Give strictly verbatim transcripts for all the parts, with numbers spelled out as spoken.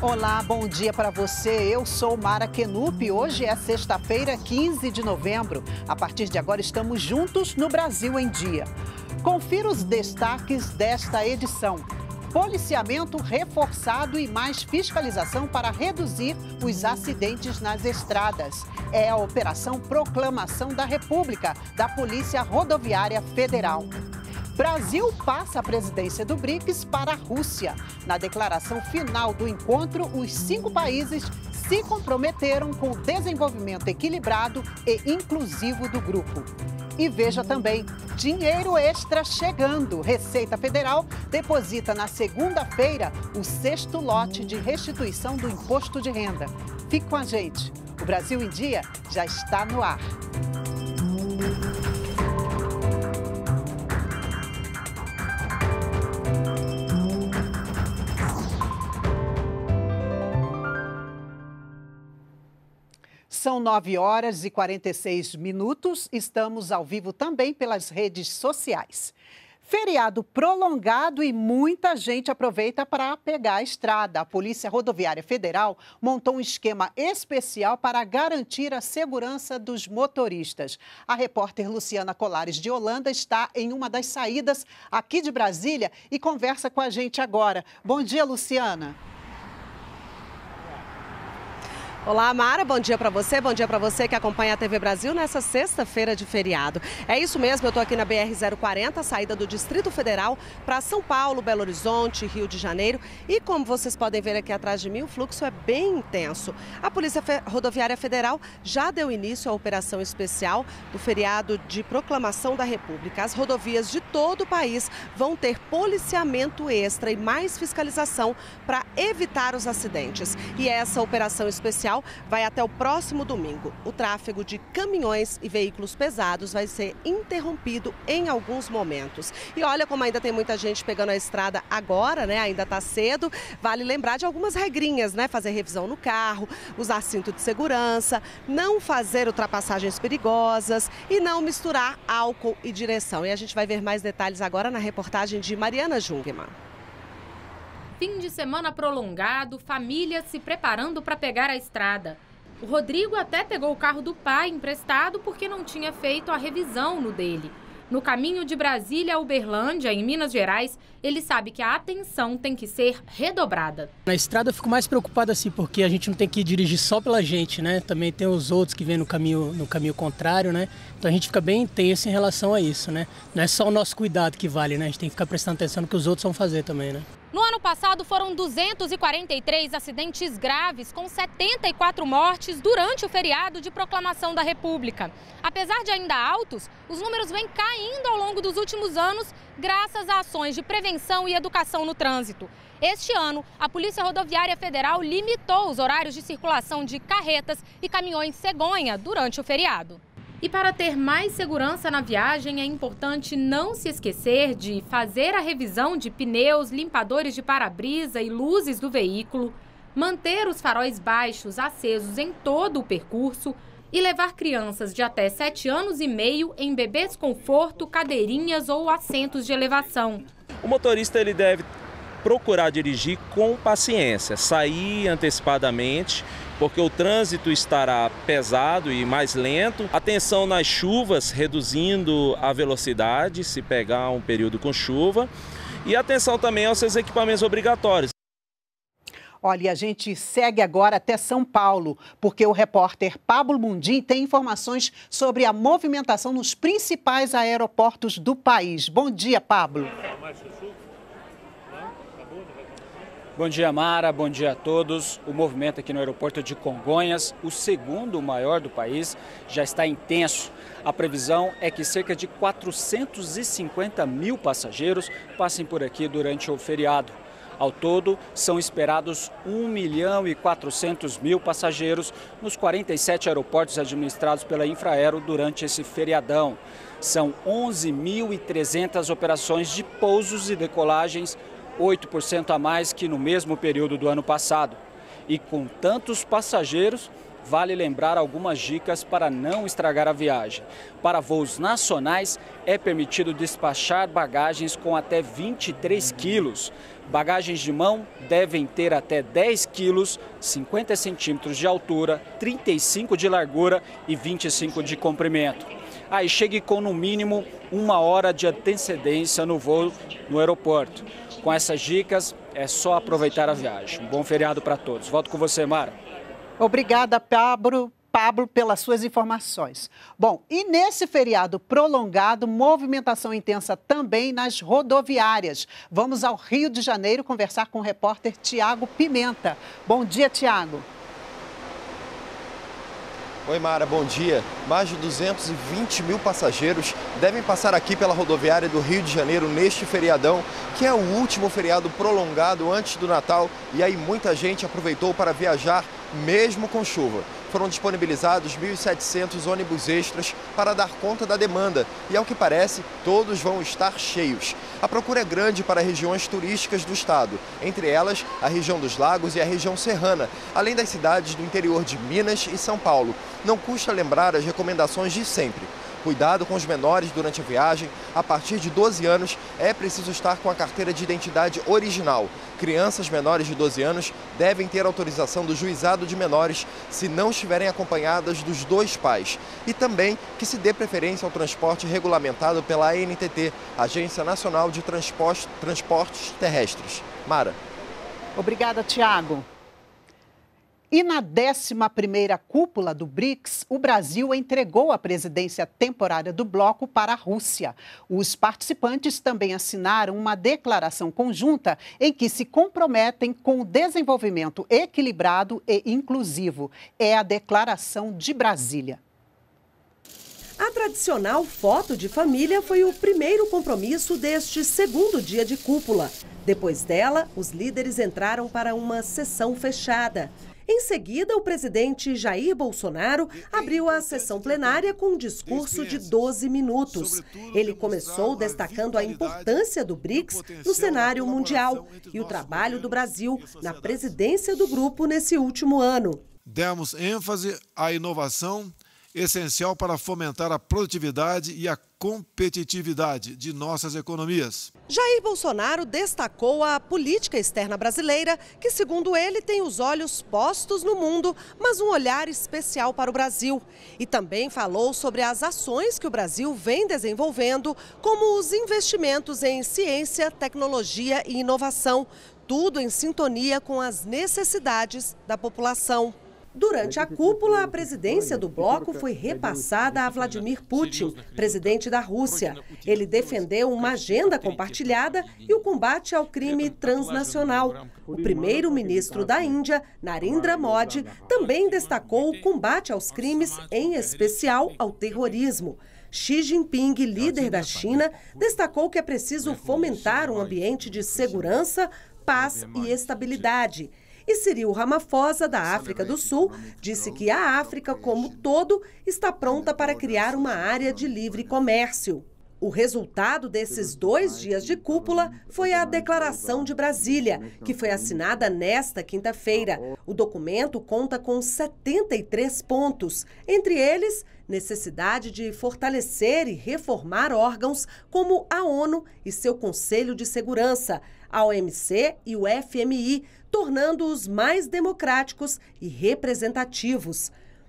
Olá, bom dia para você. Eu sou Mara Kenup. Hoje é sexta-feira, quinze de novembro. A partir de agora estamos juntos no Brasil em Dia. Confira os destaques desta edição. Policiamento reforçado e mais fiscalização para reduzir os acidentes nas estradas. É a Operação Proclamação da República, da Polícia Rodoviária Federal. Brasil passa a presidência do BRICS para a Rússia. Na declaração final do encontro, os cinco países se comprometeram com o desenvolvimento equilibrado e inclusivo do grupo. E veja também, dinheiro extra chegando. Receita Federal deposita na segunda-feira o sexto lote de restituição do imposto de renda. Fique com a gente. O Brasil em Dia já está no ar. São nove horas e quarenta e seis minutos. Estamos ao vivo também pelas redes sociais. Feriado prolongado e muita gente aproveita para pegar a estrada. A Polícia Rodoviária Federal montou um esquema especial para garantir a segurança dos motoristas. A repórter Luciana Colares de Holanda está em uma das saídas aqui de Brasília e conversa com a gente agora. Bom dia, Luciana. Olá, Mara, bom dia para você, bom dia para você que acompanha a T V Brasil nessa sexta-feira de feriado. É isso mesmo, eu estou aqui na B R zero quarenta, saída do Distrito Federal para São Paulo, Belo Horizonte, Rio de Janeiro. E como vocês podem ver aqui atrás de mim, o fluxo é bem intenso. A Polícia Rodoviária Federal já deu início à operação especial do feriado de Proclamação da República. As rodovias de todo o país vão ter policiamento extra e mais fiscalização para evitar os acidentes. E essa operação especial vai até o próximo domingo. O tráfego de caminhões e veículos pesados vai ser interrompido em alguns momentos. E olha como ainda tem muita gente pegando a estrada agora, né? Ainda está cedo. Vale lembrar de algumas regrinhas, né? Fazer revisão no carro, usar cinto de segurança, não fazer ultrapassagens perigosas e não misturar álcool e direção. E a gente vai ver mais detalhes agora na reportagem de Mariana Jungmann. Fim de semana prolongado, família se preparando para pegar a estrada. O Rodrigo até pegou o carro do pai emprestado porque não tinha feito a revisão no dele. No caminho de Brasília a Uberlândia, em Minas Gerais, ele sabe que a atenção tem que ser redobrada. Na estrada eu fico mais preocupado assim, porque a gente não tem que dirigir só pela gente, né? Também tem os outros que vêm no caminho, no caminho contrário, né? Então a gente fica bem intenso em relação a isso, né? Não é só o nosso cuidado que vale, né? A gente tem que ficar prestando atenção no que os outros vão fazer também, né? No ano passado foram duzentos e quarenta e três acidentes graves, com setenta e quatro mortes durante o feriado de Proclamação da República. Apesar de ainda altos, os números vêm caindo ao longo dos últimos anos, graças a ações de prevenção e educação no trânsito. Este ano, a Polícia Rodoviária Federal limitou os horários de circulação de carretas e caminhões cegonha durante o feriado. E para ter mais segurança na viagem, é importante não se esquecer de fazer a revisão de pneus, limpadores de para-brisa e luzes do veículo, manter os faróis baixos acesos em todo o percurso e levar crianças de até sete anos e meio em bebês conforto, cadeirinhas ou assentos de elevação. O motorista ele deve procurar dirigir com paciência, sair antecipadamente, porque o trânsito estará pesado e mais lento. Atenção nas chuvas, reduzindo a velocidade, se pegar um período com chuva. E atenção também aos seus equipamentos obrigatórios. Olha, a gente segue agora até São Paulo, porque o repórter Pablo Mundim tem informações sobre a movimentação nos principais aeroportos do país. Bom dia, Pablo. Bom dia, Mara. Bom dia a todos. O movimento aqui no aeroporto de Congonhas, o segundo maior do país, já está intenso. A previsão é que cerca de quatrocentos e cinquenta mil passageiros passem por aqui durante o feriado. Ao todo, são esperados um milhão e quatrocentos mil passageiros nos quarenta e sete aeroportos administrados pela Infraero durante esse feriadão. São onze mil e trezentas operações de pousos e decolagens, oito por cento a mais que no mesmo período do ano passado. E com tantos passageiros, vale lembrar algumas dicas para não estragar a viagem. Para voos nacionais, é permitido despachar bagagens com até vinte e três quilos. Bagagens de mão devem ter até dez quilos, cinquenta centímetros de altura, trinta e cinco de largura e vinte e cinco de comprimento. Aí chegue com no mínimo uma hora de antecedência no voo no aeroporto. Com essas dicas, é só aproveitar a viagem. Um bom feriado para todos. Volto com você, Mara. Obrigada, Pablo. Pablo, pelas suas informações. Bom, e nesse feriado prolongado, movimentação intensa também nas rodoviárias. Vamos ao Rio de Janeiro conversar com o repórter Tiago Pimenta. Bom dia, Tiago. Oi, Mara, bom dia. Mais de duzentos e vinte mil passageiros devem passar aqui pela rodoviária do Rio de Janeiro neste feriadão, que é o último feriado prolongado antes do Natal, e aí muita gente aproveitou para viajar mesmo com chuva. Foram disponibilizados mil e setecentos ônibus extras para dar conta da demanda e, ao que parece, todos vão estar cheios. A procura é grande para regiões turísticas do estado, entre elas a região dos Lagos e a região serrana, além das cidades do interior de Minas e São Paulo. Não custa lembrar as recomendações de sempre. Cuidado com os menores durante a viagem. A partir de doze anos, é preciso estar com a carteira de identidade original. Crianças menores de doze anos devem ter autorização do juizado de menores se não estiverem acompanhadas dos dois pais. E também que se dê preferência ao transporte regulamentado pela A N T T, Agência Nacional de Transportes, Transportes Terrestres. Mara. Obrigada, Tiago. E na décima primeira cúpula do BRICS, o Brasil entregou a presidência temporária do bloco para a Rússia. Os participantes também assinaram uma declaração conjunta em que se comprometem com o desenvolvimento equilibrado e inclusivo. É a Declaração de Brasília. A tradicional foto de família foi o primeiro compromisso deste segundo dia de cúpula. Depois dela, os líderes entraram para uma sessão fechada. Em seguida, o presidente Jair Bolsonaro abriu a sessão plenária com um discurso de doze minutos. Ele começou destacando a importância do BRICS no cenário mundial e o trabalho do Brasil na presidência do grupo nesse último ano. Demos ênfase à inovação, essencial para fomentar a produtividade e a competitividade de nossas economias. Jair Bolsonaro destacou a política externa brasileira, que, segundo ele, tem os olhos postos no mundo, mas um olhar especial para o Brasil. E também falou sobre as ações que o Brasil vem desenvolvendo, como os investimentos em ciência, tecnologia e inovação, tudo em sintonia com as necessidades da população. Durante a cúpula, a presidência do bloco foi repassada a Vladimir Putin, presidente da Rússia. Ele defendeu uma agenda compartilhada e o combate ao crime transnacional. O primeiro-ministro da Índia, Narendra Modi, também destacou o combate aos crimes, em especial ao terrorismo. Xi Jinping, líder da China, destacou que é preciso fomentar um ambiente de segurança, paz e estabilidade. E Cyril Ramaphosa, da África do Sul, disse que a África, como todo, está pronta para criar uma área de livre comércio. O resultado desses dois dias de cúpula foi a Declaração de Brasília, que foi assinada nesta quinta-feira. O documento conta com setenta e três pontos, entre eles, necessidade de fortalecer e reformar órgãos como a ONU e seu Conselho de Segurança, a O M C e o F M I, tornando-os mais democráticos e representativos.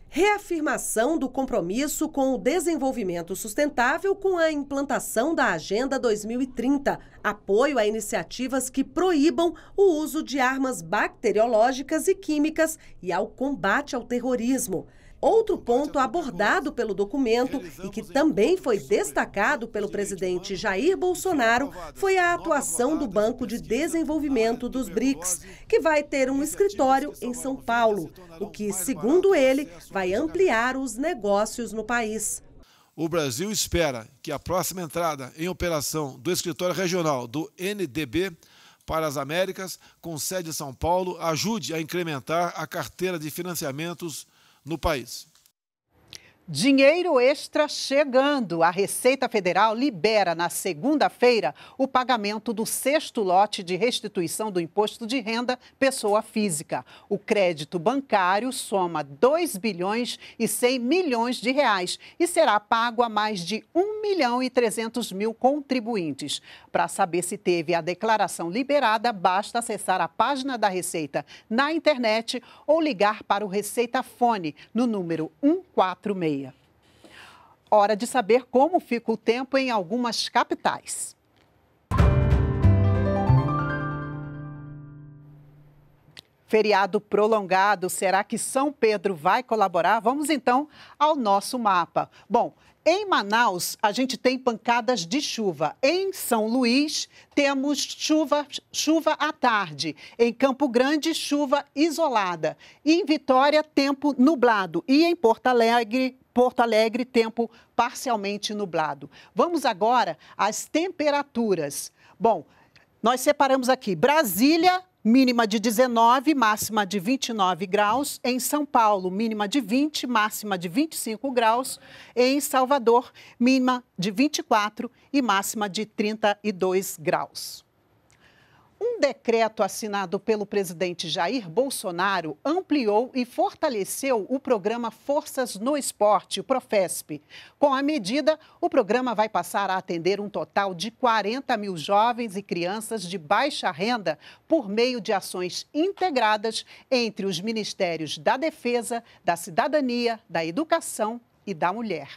Reafirmação do compromisso com o desenvolvimento sustentável com a implantação da Agenda dois mil e trinta, apoio a iniciativas que proíbam o uso de armas bacteriológicas e químicas e ao combate ao terrorismo. Outro ponto abordado pelo documento e que também foi destacado pelo presidente Jair Bolsonaro foi a atuação do Banco de Desenvolvimento dos BRICS, que vai ter um escritório em São Paulo, o que, segundo ele, vai ampliar os negócios no país. O Brasil espera que a próxima entrada em operação do escritório regional do N D B para as Américas, com sede em São Paulo, ajude a incrementar a carteira de financiamentos no país. Dinheiro extra chegando. A Receita Federal libera na segunda-feira o pagamento do sexto lote de restituição do imposto de renda pessoa física. O crédito bancário soma dois bilhões e cem milhões de reais e será pago a mais de um milhão e trezentos mil contribuintes. Para saber se teve a declaração liberada, basta acessar a página da Receita na internet ou ligar para o Receita Fone no número um quatro seis. Hora de saber como fica o tempo em algumas capitais. Feriado prolongado, será que São Pedro vai colaborar? Vamos então ao nosso mapa. Bom, em Manaus, a gente tem pancadas de chuva. Em São Luís, temos chuva, chuva à tarde. Em Campo Grande, chuva isolada. E em Vitória, tempo nublado. E em Porto Alegre, Porto Alegre, tempo parcialmente nublado. Vamos agora às temperaturas. Bom, nós separamos aqui Brasília, mínima de dezenove, máxima de vinte e nove graus. Em São Paulo, mínima de vinte, máxima de vinte e cinco graus. Em Salvador, mínima de vinte e quatro e máxima de trinta e dois graus. Um decreto assinado pelo presidente Jair Bolsonaro ampliou e fortaleceu o programa Forças no Esporte, o Profesp. Com a medida, o programa vai passar a atender um total de quarenta mil jovens e crianças de baixa renda por meio de ações integradas entre os Ministérios da Defesa, da Cidadania, da Educação e da Mulher.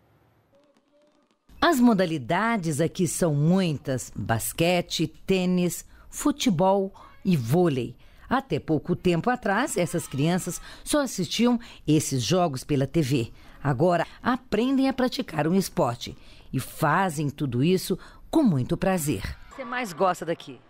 As modalidades aqui são muitas: basquete, tênis, futebol e vôlei. Até pouco tempo atrás, essas crianças só assistiam esses jogos pela T V. Agora aprendem a praticar um esporte e fazem tudo isso com muito prazer. O que você mais gosta daqui?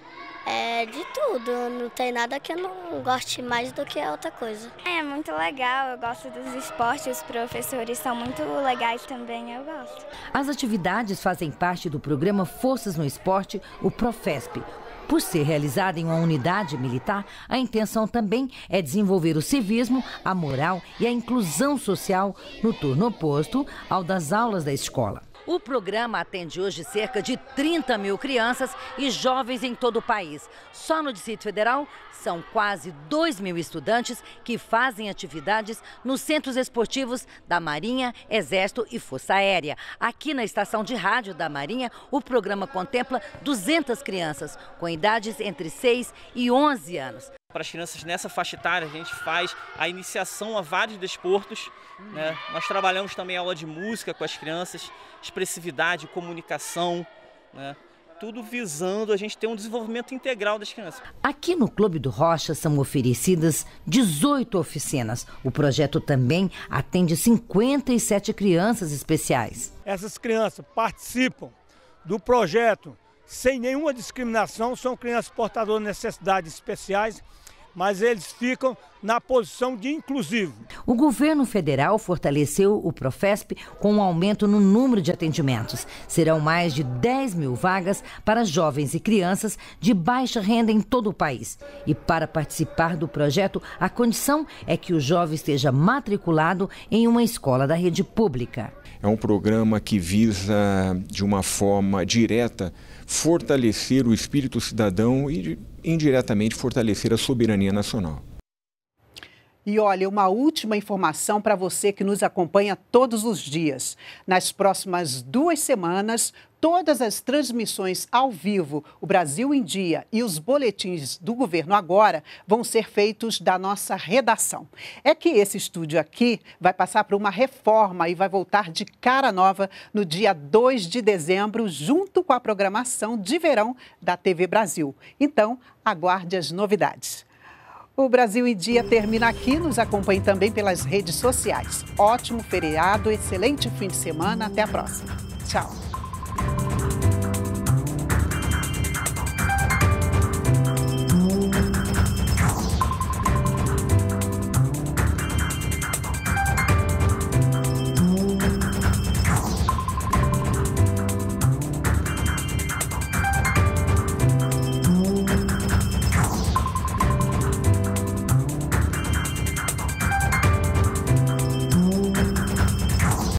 É de tudo, não tem nada que eu não goste mais do que a outra coisa. É muito legal, eu gosto dos esportes, os professores são muito legais também, eu gosto. As atividades fazem parte do programa Forças no Esporte, o Profesp. Por ser realizada em uma unidade militar, a intenção também é desenvolver o civismo, a moral e a inclusão social no turno oposto ao das aulas da escola. O programa atende hoje cerca de trinta mil crianças e jovens em todo o país. Só no Distrito Federal, são quase dois mil estudantes que fazem atividades nos centros esportivos da Marinha, Exército e Força Aérea. Aqui na estação de rádio da Marinha, o programa contempla duzentas crianças com idades entre seis e onze anos. Para as crianças nessa faixa etária, a gente faz a iniciação a vários desportos, né? Nós trabalhamos também aula de música com as crianças, expressividade, comunicação, né? Tudo visando a gente ter um desenvolvimento integral das crianças. Aqui no Clube do Rocha são oferecidas dezoito oficinas. O projeto também atende cinquenta e sete crianças especiais. Essas crianças participam do projeto sem nenhuma discriminação, são crianças portadoras de necessidades especiais, mas eles ficam na posição de inclusivo. O governo federal fortaleceu o Profesp com um aumento no número de atendimentos. Serão mais de dez mil vagas para jovens e crianças de baixa renda em todo o país. E para participar do projeto, a condição é que o jovem esteja matriculado em uma escola da rede pública. É um programa que visa, de uma forma direta, fortalecer o espírito cidadão e, indiretamente, fortalecer a soberania nacional. E olha, uma última informação para você que nos acompanha todos os dias. Nas próximas duas semanas, todas as transmissões ao vivo, o Brasil em Dia e os boletins do Governo Agora vão ser feitos da nossa redação. É que esse estúdio aqui vai passar por uma reforma e vai voltar de cara nova no dia dois de dezembro, junto com a programação de verão da T V Brasil. Então, aguarde as novidades. O Brasil em Dia termina aqui. Nos acompanhe também pelas redes sociais. Ótimo feriado, excelente fim de semana. Até a próxima. Tchau.